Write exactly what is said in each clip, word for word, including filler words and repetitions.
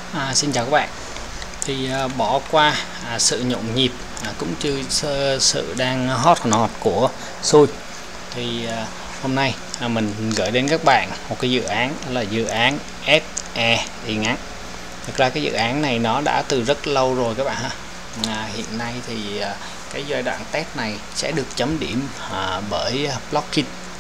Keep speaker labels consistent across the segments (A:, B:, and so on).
A: À, xin chào các bạn. Thì à, bỏ qua à, sự nhộn nhịp à, cũng như sự, sự đang hot hot của xui thì à, hôm nay à, mình gửi đến các bạn một cái dự án, đó là dự án ét e y ngắn. Thực ra cái dự án này nó đã từ rất lâu rồi các bạn ha. À, hiện nay thì à, cái giai đoạn test này sẽ được chấm điểm à, bởi Blockin.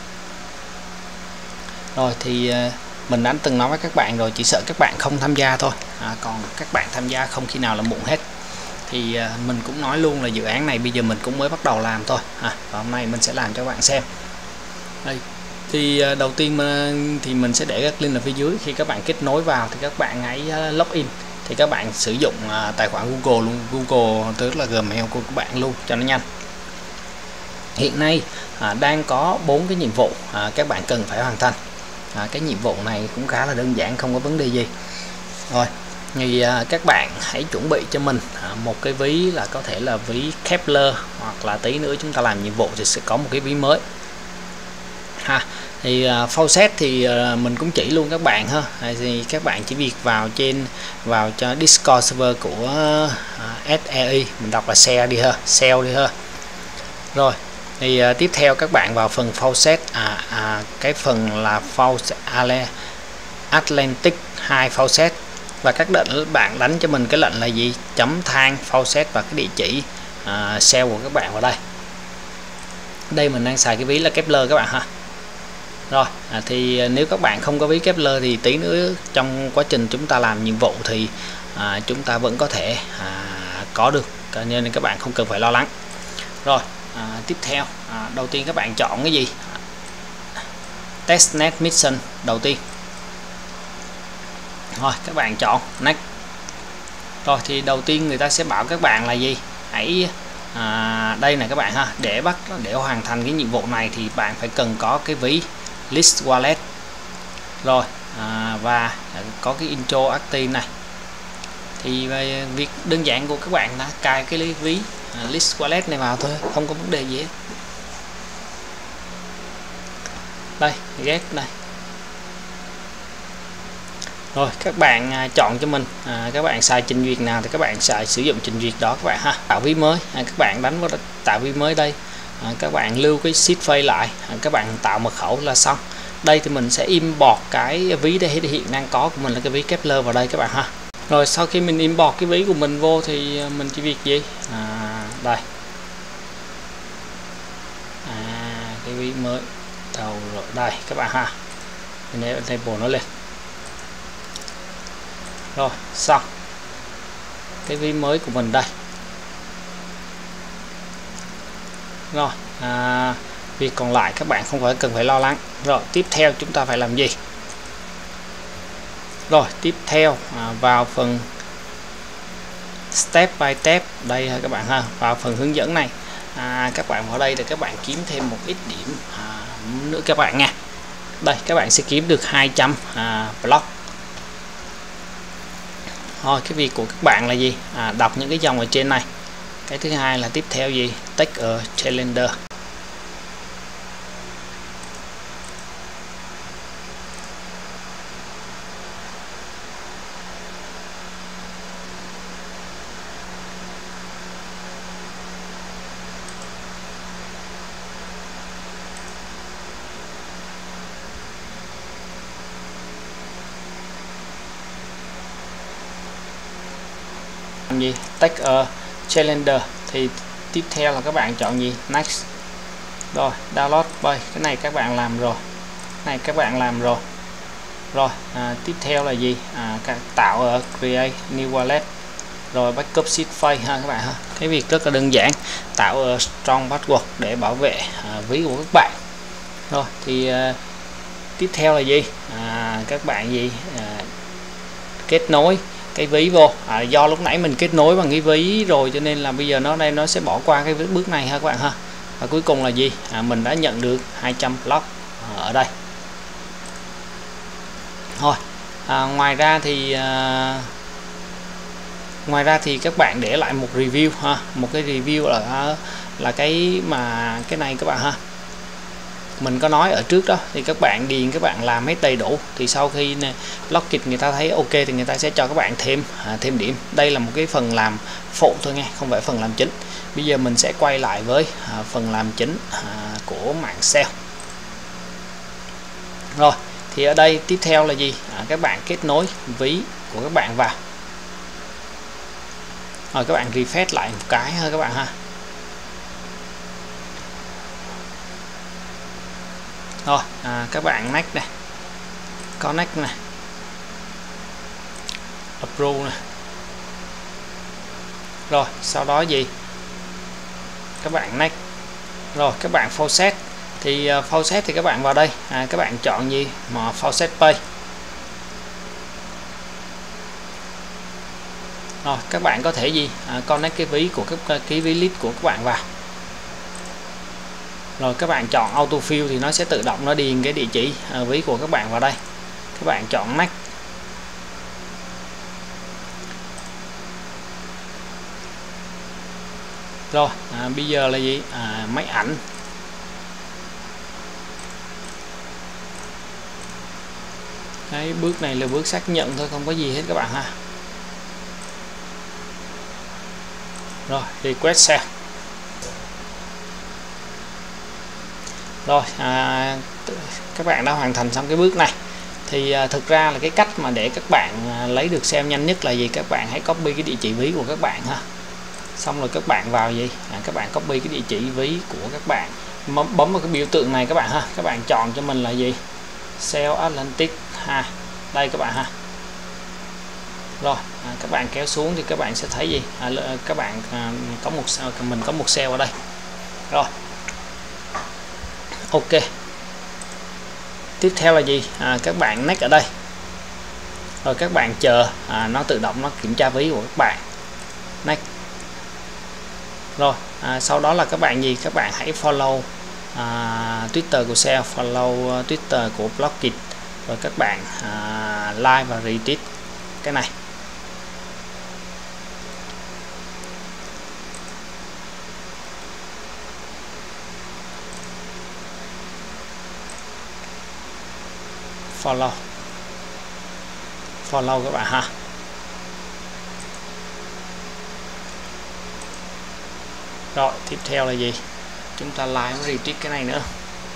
A: Rồi thì à, mình đã từng nói với các bạn rồi, chỉ sợ các bạn không tham gia thôi, à, còn các bạn tham gia không khi nào là muộn hết. Thì à, mình cũng nói luôn là dự án này bây giờ mình cũng mới bắt đầu làm thôi, à, và hôm nay mình sẽ làm cho các bạn xem. Đây thì à, đầu tiên mà, thì mình sẽ để các link ở phía dưới. Khi các bạn kết nối vào thì các bạn hãy uh, login, thì các bạn sử dụng à, tài khoản Google luôn, Google tức là Gmail của các bạn luôn cho nó nhanh. Hiện nay à, đang có bốn cái nhiệm vụ à, các bạn cần phải hoàn thành. À, cái nhiệm vụ này cũng khá là đơn giản, không có vấn đề gì. Rồi thì à, các bạn hãy chuẩn bị cho mình à, một cái ví, là có thể là ví Kepler, hoặc là tí nữa chúng ta làm nhiệm vụ thì sẽ có một cái ví mới ha. Thì à, faucet thì à, mình cũng chỉ luôn các bạn ha. À, thì các bạn chỉ việc vào trên vào cho Discord server của à, ét e y, mình đọc là share đi ha, sell đi ha. Rồi thì uh, tiếp theo các bạn vào phần faucet, à, à, cái phần là faucet Atlantic hai faucet, và các định bạn đánh cho mình cái lệnh là gì, chấm than faucet và cái địa chỉ uh, sell của các bạn vào đây. Đây mình đang xài cái ví là Kepler các bạn ha. Rồi à, thì nếu các bạn không có ví Kepler thì tí nữa trong quá trình chúng ta làm nhiệm vụ thì à, chúng ta vẫn có thể à, có được, nên các bạn không cần phải lo lắng. Rồi à, tiếp theo à, đầu tiên các bạn chọn cái gì, testnet mission đầu tiên. Rồi các bạn chọn next. Rồi thì đầu tiên người ta sẽ bảo các bạn là gì, hãy à, đây này các bạn ha, để bắt để hoàn thành cái nhiệm vụ này thì bạn phải cần có cái ví list wallet. Rồi à, và có cái intro active này. Thì việc đơn giản của các bạn là cài cái ví à, list wallet này vào thôi, không có vấn đề gì hết. Đây get này. Rồi các bạn à, chọn cho mình à, các bạn xài trình duyệt nào thì các bạn xài sử dụng trình duyệt đó các bạn ha. Tạo ví mới, à, các bạn đánh vào tạo ví mới đây, à, các bạn lưu cái seed phrase lại, à, các bạn tạo mật khẩu là xong. Đây thì mình sẽ import cái ví đây hiện đang có của mình là cái ví Kepler vào đây các bạn ha. Rồi sau khi mình import cái ví của mình vô thì mình chỉ việc gì, à, đây à, cái ví mới đầu rồi đây các bạn ha, mình enable nó lên. Rồi xong cái ví mới của mình đây. Rồi à, việc còn lại các bạn không phải cần phải lo lắng. Rồi tiếp theo chúng ta phải làm gì? Rồi tiếp theo à, vào phần step by step đây các bạn ha, vào phần hướng dẫn này, à, các bạn vào đây để các bạn kiếm thêm một ít điểm à, nữa các bạn nha. Đây các bạn sẽ kiếm được hai trăm à, block. Thôi cái việc của các bạn là gì, à, đọc những cái dòng ở trên này. Cái thứ hai là tiếp theo gì, take a challenger. Gì take a challenger thì tiếp theo là các bạn chọn gì, next. Rồi download bay, cái này các bạn làm rồi, cái này các bạn làm rồi. Rồi à, tiếp theo là gì, à, tạo ở create new wallet, rồi backup seed phrase ha các bạn ha. Cái việc rất là đơn giản, tạo ở strong password để bảo vệ à, ví của các bạn. Rồi thì à, tiếp theo là gì, à, các bạn gì à, kết nối cái ví vô, à, do lúc nãy mình kết nối bằng cái ví rồi cho nên là bây giờ nó đây nó sẽ bỏ qua cái bước này ha các bạn ha. Và cuối cùng là gì, à, mình đã nhận được hai trăm block ở đây. Thôi à, ngoài ra thì à, ngoài ra thì các bạn để lại một review ha, một cái review là là cái mà cái này các bạn ha. mình có nói ở trước đó, thì các bạn điền, các bạn làm hết đầy đủ thì sau khi Blockit người ta thấy ok thì người ta sẽ cho các bạn thêm à, thêm điểm. Đây là một cái phần làm phụ thôi nghe, không phải phần làm chính. Bây giờ mình sẽ quay lại với à, phần làm chính à, của mạng sale. Rồi thì ở đây tiếp theo là gì? À, các bạn kết nối ví của các bạn vào. Rồi các bạn refresh lại một cái ha các bạn ha. Rồi à, các bạn next này, connect này, approve này. Rồi sau đó gì? Các bạn next. Rồi các bạn faucet thì uh, faucet thì các bạn vào đây à, các bạn chọn gì mà faucet pay. Rồi các bạn có thể gì à, connect cái ví của các cái ví list của các bạn vào. Rồi các bạn chọn autofill thì nó sẽ tự động nó điền cái địa chỉ à, ví của các bạn vào đây. Các bạn chọn next. Rồi à, bây giờ là gì? À, máy ảnh. Cái bước này là bước xác nhận thôi, không có gì hết các bạn ha. Rồi request sale. Rồi à, các bạn đã hoàn thành xong cái bước này. Thì à, thực ra là cái cách mà để các bạn à, lấy được sale nhanh nhất là gì? Các bạn hãy copy cái địa chỉ ví của các bạn ha. Xong rồi các bạn vào gì? À, các bạn copy cái địa chỉ ví của các bạn, bấm vào cái biểu tượng này các bạn ha. Các bạn chọn cho mình là gì? Sale Atlantic ha. Đây các bạn ha. Rồi à, các bạn kéo xuống thì các bạn sẽ thấy gì? À, các bạn à, có một mình có một sale ở đây. Rồi ok, tiếp theo là gì? À, các bạn next ở đây. Rồi các bạn chờ à, nó tự động nó kiểm tra ví của các bạn. Next. Rồi à, sau đó là các bạn gì? Các bạn hãy follow à, Twitter của sale, follow uh, Twitter của Blockit. Rồi các bạn à, like và retweet cái này. Follow follow các bạn ha. Rồi tiếp theo là gì? Chúng ta like và retweet cái này nữa.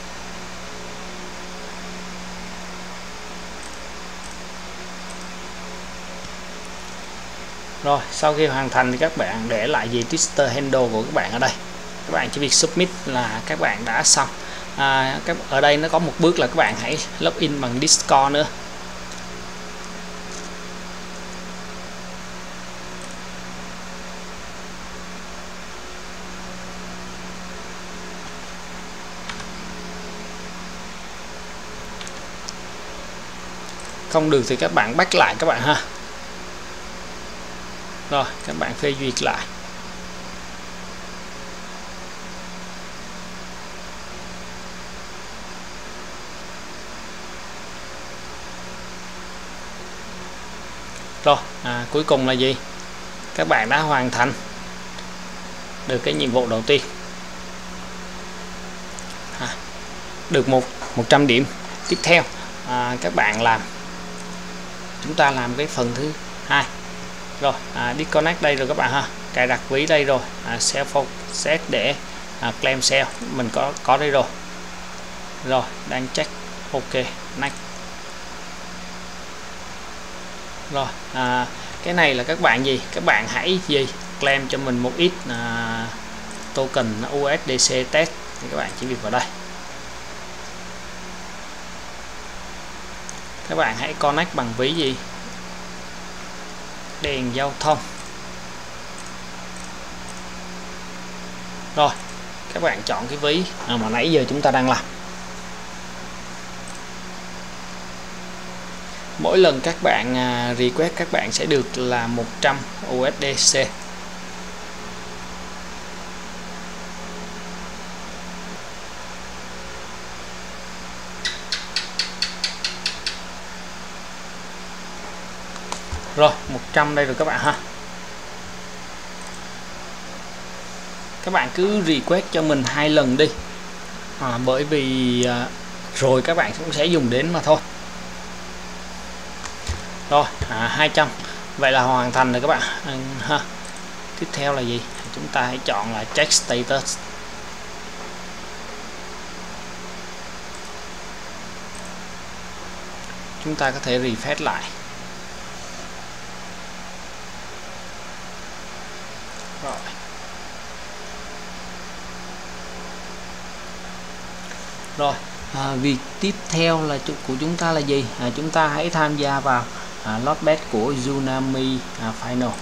A: Rồi sau khi hoàn thành thì các bạn để lại gì? Twitter handle của các bạn ở đây. Các bạn chỉ việc submit là các bạn đã xong. À, các, ở đây nó có một bước là các bạn hãy login bằng Discord nữa. Không được thì các bạn back lại các bạn ha. Rồi các bạn phê duyệt lại. Rồi à, cuối cùng là gì? Các bạn đã hoàn thành được cái nhiệm vụ đầu tiên. À, được một một trăm điểm. Tiếp theo à, các bạn làm chúng ta làm cái phần thứ hai. Rồi à, disconnect đây rồi các bạn ha, cài đặt ví đây rồi, à, sale faucet để à, claim sale mình có có đây rồi. Rồi đang check ok next. Rồi à, cái này là các bạn gì? Các bạn hãy gì? Claim cho mình một ít à, token u ét đê xê test thì các bạn chỉ việc vào đây. Các bạn hãy connect bằng ví gì? Đèn giao thông. Rồi các bạn chọn cái ví à, mà nãy giờ chúng ta đang làm. Mỗi lần các bạn à, request các bạn sẽ được là một trăm u ét đê xê. Rồi một trăm đây rồi các bạn ha. Các bạn cứ request cho mình hai lần đi. à, bởi vì à, rồi các bạn cũng sẽ dùng đến mà thôi. Rồi à, hai trăm, vậy là hoàn thành rồi các bạn à, ha. Tiếp theo là gì, chúng ta hãy chọn là check status. Chúng ta có thể refresh lại. Rồi. Rồi, à, việc tiếp theo là của chúng ta là gì? À, chúng ta hãy tham gia vào à, lotbet của Tsunami à, Final.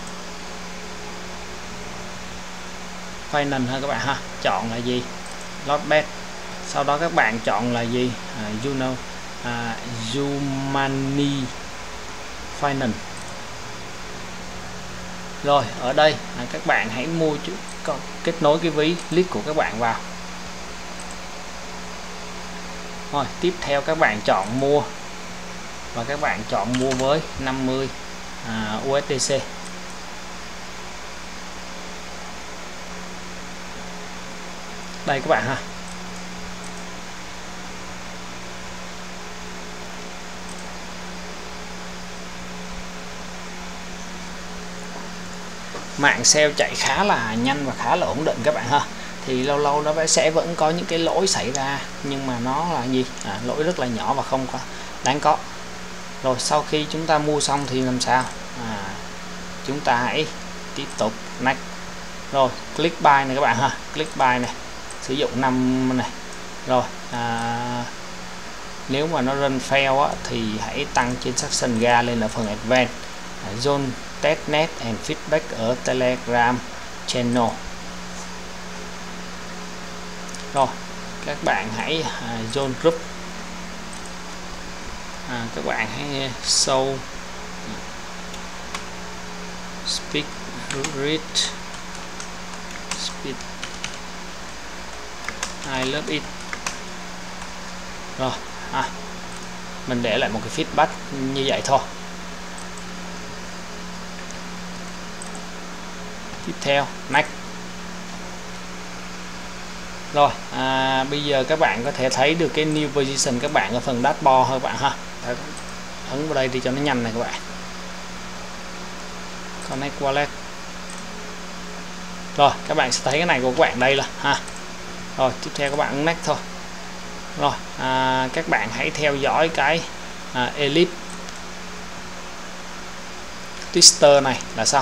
A: Final ha các bạn ha. Chọn là gì? Lotbet. Sau đó các bạn chọn là gì? À, Juno, à, Tsunami Final. Rồi, ở đây à, các bạn hãy mua kết nối cái ví list của các bạn vào. Rồi, tiếp theo các bạn chọn mua và các bạn chọn mua với năm mươi à, u ét đê xê. Đây các bạn ha. Mạng sale chạy khá là nhanh và khá là ổn định các bạn ha. Thì lâu lâu nó sẽ vẫn có những cái lỗi xảy ra, nhưng mà nó là gì? À, lỗi rất là nhỏ và không có đáng có. Rồi sau khi chúng ta mua xong thì làm sao? À, chúng ta hãy tiếp tục next. Rồi click buy này các bạn ha, click buy này, sử dụng năm này. Rồi à, nếu mà nó run fail á, thì hãy tăng trên section ga lên ở phần advanced. à, zone testnet and feedback ở Telegram channel. Rồi các bạn hãy à, zone group, à, các bạn hãy show speak read speed I love it. Rồi à, mình để lại một cái feedback như vậy thôi. Tiếp theo next. Rồi à, bây giờ các bạn có thể thấy được cái new position các bạn ở phần dashboard các bạn ha. Đấy, ấn vào đây đi cho nó nhanh này các bạn. Connect wallet. Rồi các bạn sẽ thấy cái này của các bạn đây là ha. Rồi tiếp theo các bạn ấn next thôi. Rồi à, các bạn hãy theo dõi cái à, Ellipse Twister này là xong.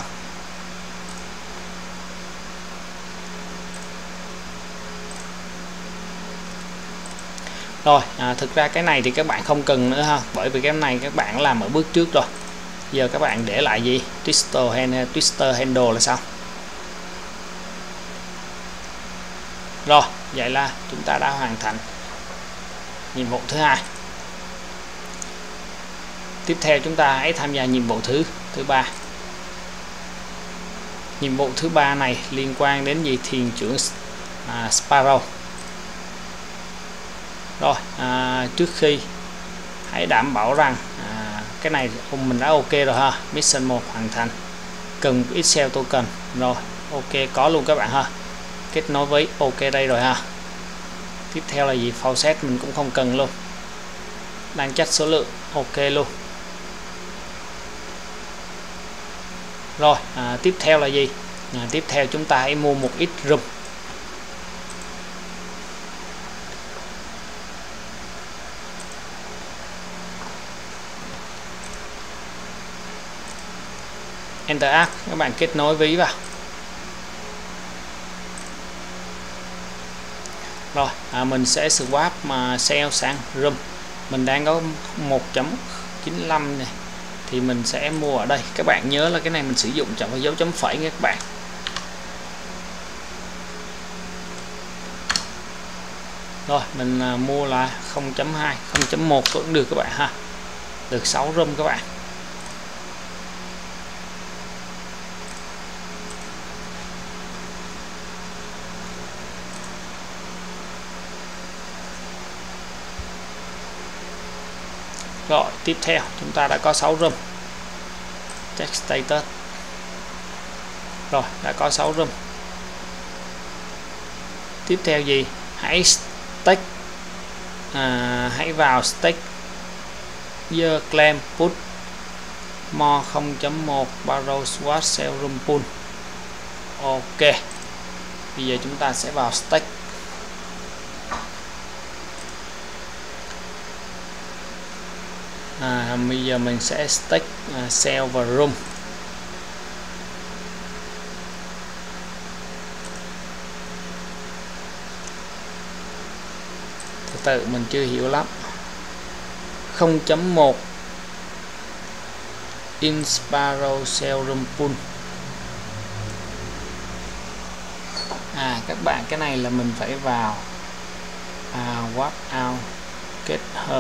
A: Rồi à, thực ra cái này thì các bạn không cần nữa ha, bởi vì cái này các bạn làm ở bước trước rồi. Giờ các bạn để lại gì? Twister handle, Twister handle là xong. Rồi vậy là chúng ta đã hoàn thành nhiệm vụ thứ hai. Tiếp theo chúng ta hãy tham gia nhiệm vụ thứ thứ ba. Nhiệm vụ thứ ba này liên quan đến gì? Thuyền trưởng à, Sparrow. Rồi à, trước khi hãy đảm bảo rằng à, cái này mình đã ok rồi ha. Mission một hoàn thành, cần Excel token. Rồi ok, có luôn các bạn ha. Kết nối với ok đây rồi ha. Tiếp theo là gì? Faucet mình cũng không cần luôn, đang check số lượng ok luôn. Rồi à, tiếp theo là gì? À, tiếp theo chúng ta hãy mua một ít room. Enter app, các bạn kết nối ví vào. Rồi à, mình sẽ swap mà sell sang room. Mình đang có một chấm chín lăm này thì mình sẽ mua ở đây. Các bạn nhớ là cái này mình sử dụng chẳng có dấu chấm phẩy nha các bạn. Rồi mình à, mua là không chấm hai, không chấm một cũng được các bạn ha. Được sáu room các bạn. Rồi tiếp theo chúng ta đã có sáu room. Check status. Rồi đã có sáu room. Tiếp theo gì? Hãy stake, à, hãy vào stake year claim put more không chấm một borrow swap sell room pool. Ok, bây giờ chúng ta sẽ vào stake. À, bây giờ mình sẽ stake uh, sell và room. Từ từ mình chưa hiểu lắm. không chấm một Inspiro sell room pool. À các bạn, cái này là mình phải vào à, what out kết hợp.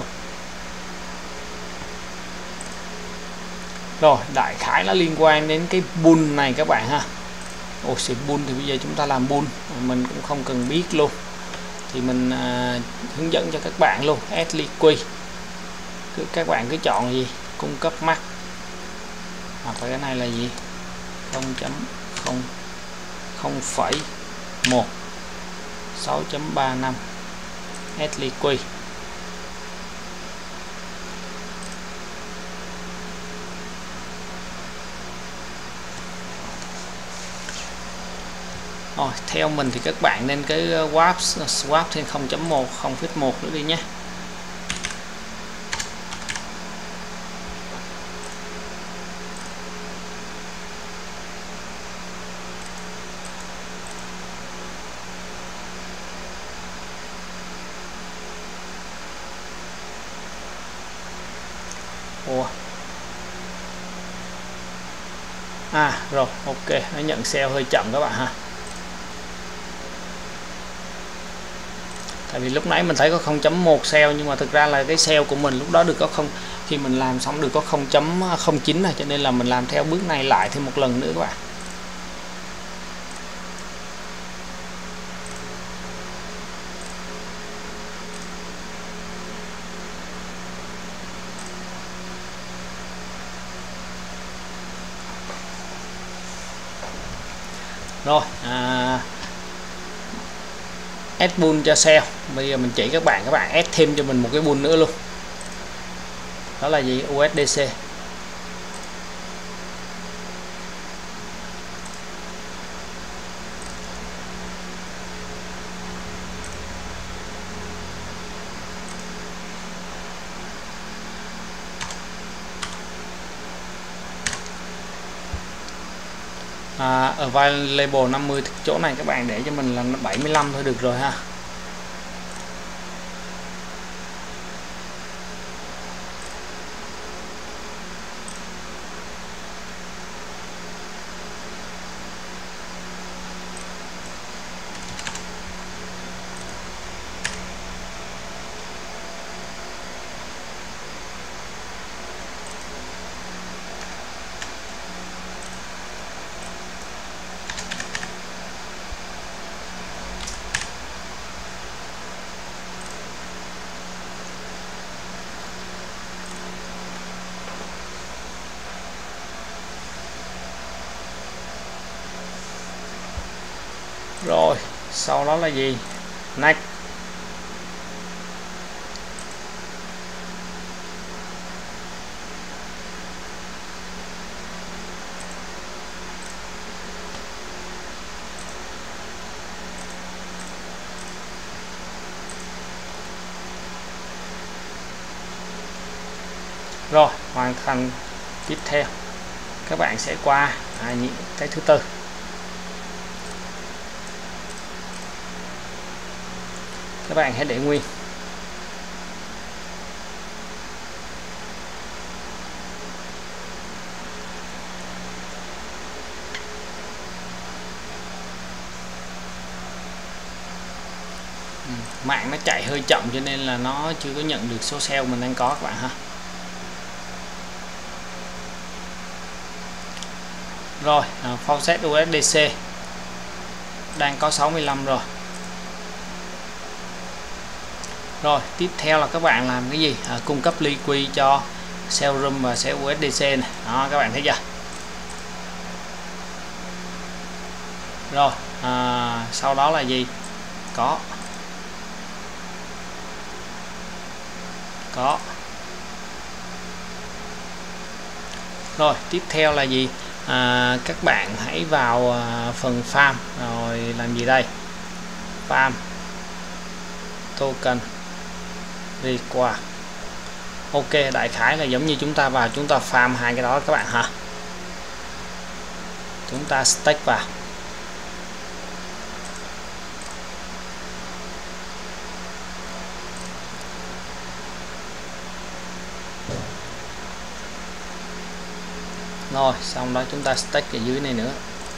A: Rồi, đại khái nó liên quan đến cái pool này các bạn ha. Ồ, xịt pool thì bây giờ chúng ta làm pool mình cũng không cần biết luôn, thì mình à, hướng dẫn cho các bạn luôn. Add liquid, cứ các bạn cứ chọn gì cung cấp max, hoặc là cái này là gì không chấm không không phẩy một sáu chấm ba năm add liquid. Rồi, theo mình thì các bạn nên cái swap swap thêm không chấm một không phẩy một nữa đi nhé. Ủa. À rồi, ok, nó nhận sell hơi chậm các bạn ha. Tại vì lúc nãy mình thấy có không chấm một sell, nhưng mà thực ra là cái sell của mình lúc đó được có không, khi mình làm xong được có không chấm không chín này, cho nên là mình làm theo bước này lại thêm một lần nữa các bạn. Rồi, à, add pool cho sell. Bây giờ mình chỉ các bạn, các bạn add thêm cho mình một cái pool nữa luôn. Đó là gì? u ét đê xê. À, available năm mươi, chỗ này các bạn để cho mình là bảy mươi lăm thôi được rồi ha. Rồi, sau đó là gì? Next. Rồi, hoàn thành. Tiếp theo các bạn sẽ qua à, những cái thứ tư. Các bạn hãy để nguyên. Ừ, mạng nó chạy hơi chậm cho nên là nó chưa có nhận được số sell mình đang có các bạn ha. Rồi, à, Faucet u ét đê xê đang có sáu mươi lăm rồi. Rồi, tiếp theo là các bạn làm cái gì? À, cung cấp liquid cho sell room và sell u ét đê xê này. Đó, các bạn thấy chưa? Rồi, à, sau đó là gì? Có Đó. Rồi tiếp theo là gì? À, các bạn hãy vào à, phần farm rồi làm gì đây? Farm token require. Ok, đại khái là giống như chúng ta vào chúng ta farm hai cái đó các bạn ha. Chúng ta stake vào. Rồi xong đó chúng ta stake ở dưới này nữa.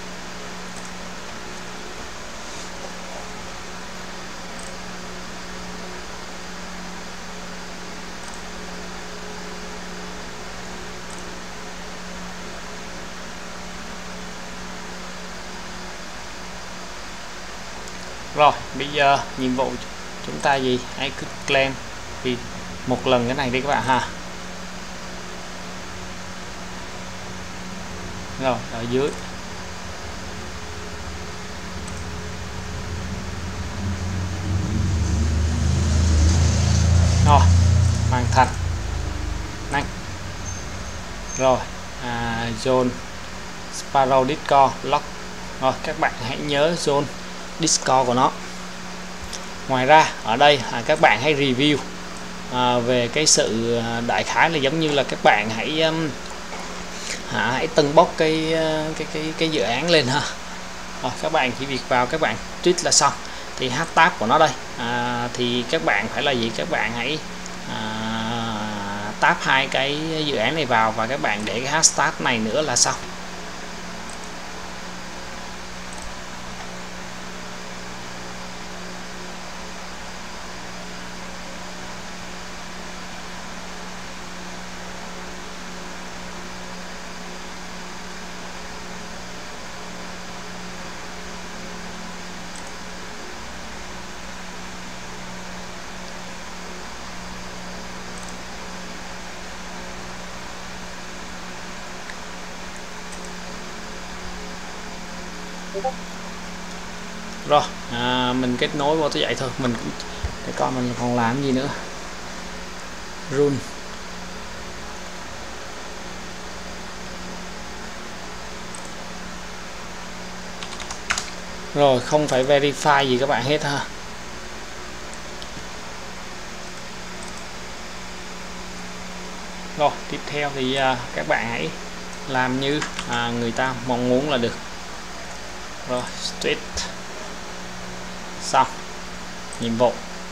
A: Rồi bây giờ nhiệm vụ chúng ta gì? Hãy cứ claim thì một lần cái này đi các bạn ha. Rồi ở dưới rồi hoàn thành nhanh. Rồi à, zone Sparrow Discord lock. Rồi các bạn hãy nhớ zone Discord của nó. Ngoài ra ở đây à, các bạn hãy review à, về cái sự đại khái là giống như là các bạn hãy um, à, hãy tâng bốc cái cái cái cái dự án lên ha. Rồi, các bạn chỉ việc vào các bạn tweet là xong. Thì hashtag của nó đây à, thì các bạn phải là gì? Các bạn hãy à, tab hai cái dự án này vào và các bạn để cái hashtag này nữa là xong. Rồi à, mình kết nối vô tới vậy thôi. Mình cũng để coi mình còn làm gì nữa. Rule rồi không phải verify gì các bạn hết ha. Rồi tiếp theo thì à, các bạn hãy làm như à, người ta mong muốn là được. Rồi street xong nhiệm vụ.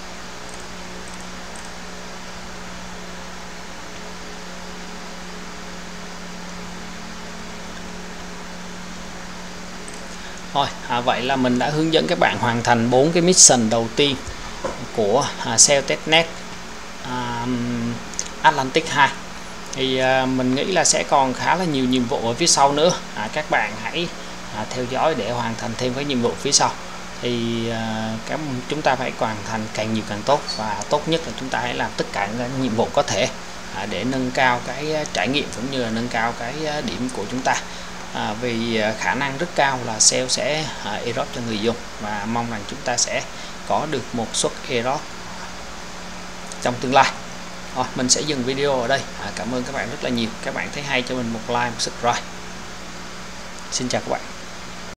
A: Thôi à, vậy là mình đã hướng dẫn các bạn hoàn thành bốn cái mission đầu tiên của à, Sell Testnet à, Atlantic hai. Thì à, mình nghĩ là sẽ còn khá là nhiều nhiệm vụ ở phía sau nữa. À, các bạn hãy à, theo dõi để hoàn thành thêm cái nhiệm vụ phía sau. Thì à, các chúng ta phải hoàn thành càng nhiều càng tốt, và tốt nhất là chúng ta hãy làm tất cả các nhiệm vụ có thể à, để nâng cao cái trải nghiệm cũng như là nâng cao cái điểm của chúng ta. À, vì khả năng rất cao là sale sẽ à, airdrop cho người dùng, và mong rằng chúng ta sẽ có được một suất airdrop trong tương lai. Rồi, mình sẽ dừng video ở đây. À, cảm ơn các bạn rất là nhiều. Các bạn thấy hay cho mình một like, một subscribe. Xin chào các bạn.